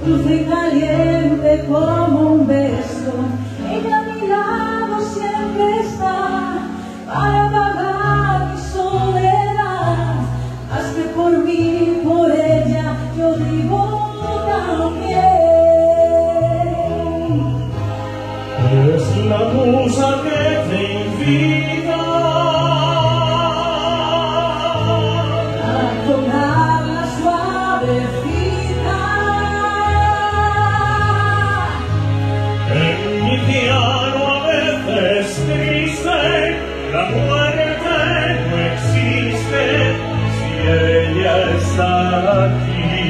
dulce y caliente como un beso. Ella a mi lado siempre está para pagar mi soledad. Más que por mí, por ella, yo vivo también. Es la musa que te invita a tocar la suavecita. en mi piano a veces triste. La muerte no existe si ella está aquí.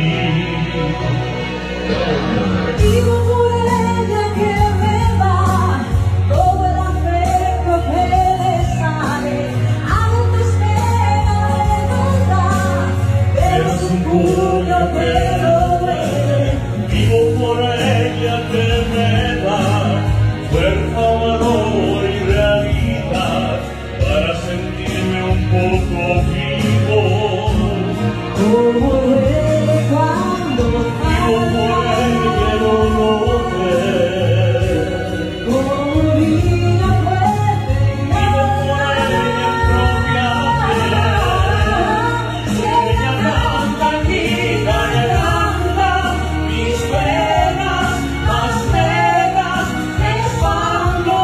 Vivo por ella que me da todo el afecto que le sale. Hago que espera de verdad, pero su puño me lo duele. Vivo por ella que me da fuerza, valor y realidad para sentirme un poco vivo. Como duele cuando Vivo por ella no lo sé. como vida fuerte Vivo por ella en propia piel. Si ella canta, quita y canta mis penas más negras que espanto.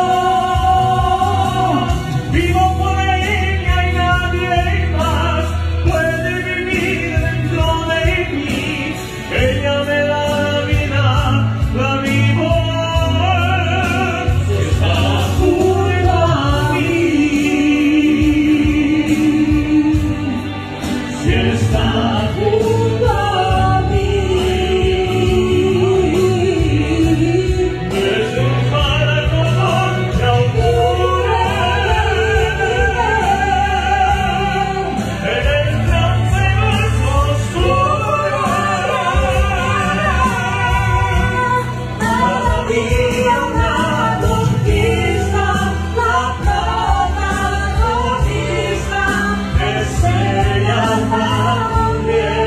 Vivo por ella y nadie más puede vivir dentro de mí. Ella me da la vida, la vivo. Si está junto a mí, si está junto a mí. desenfada con se ocurre en el trance más oscuro. Cada día una conquista, la protagonista es ella también.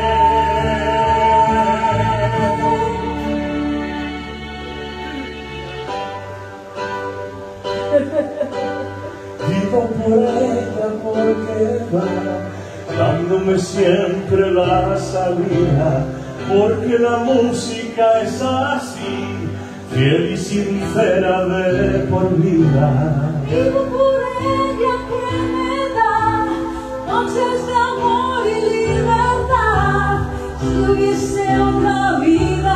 Vivo por ella porque va dándome siempre la salida, porque la música es así, fiel y sincera de por vida. Vivo por ella que me da noches de amor y libertad. Si hubiese otra vida